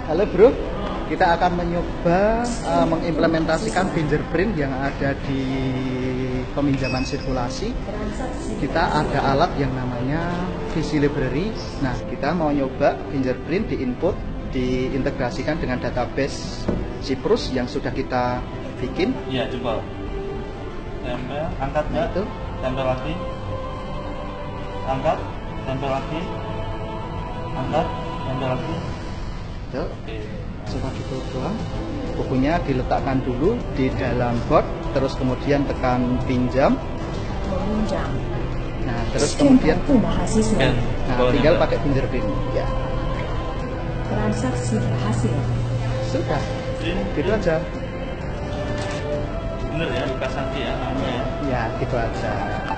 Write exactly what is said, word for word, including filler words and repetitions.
Halo bro, kita akan mencoba uh, mengimplementasikan fingerprint yang ada di peminjaman sirkulasi. Kita ada alat yang namanya Visi Library. Nah, kita mau nyoba fingerprint di input, diintegrasikan dengan database Cyprus yang sudah kita bikin. Iya, coba. Tempel, angkat Nah, itu. Tempel lagi. Angkat, tempel lagi. Angkat, tempel lagi. Tuh. Oke. Cuma gitu doang. Bukunya diletakkan dulu di dalam board, terus kemudian tekan pinjam. Meminjam. Nah, terus kemudian mahasiswa. nah, tinggal pakai fingerprint. Ya, Transaksi berhasil. sudah. Gitu aja. Bener ya, dipasang ya namanya ya. Ya, gitu aja.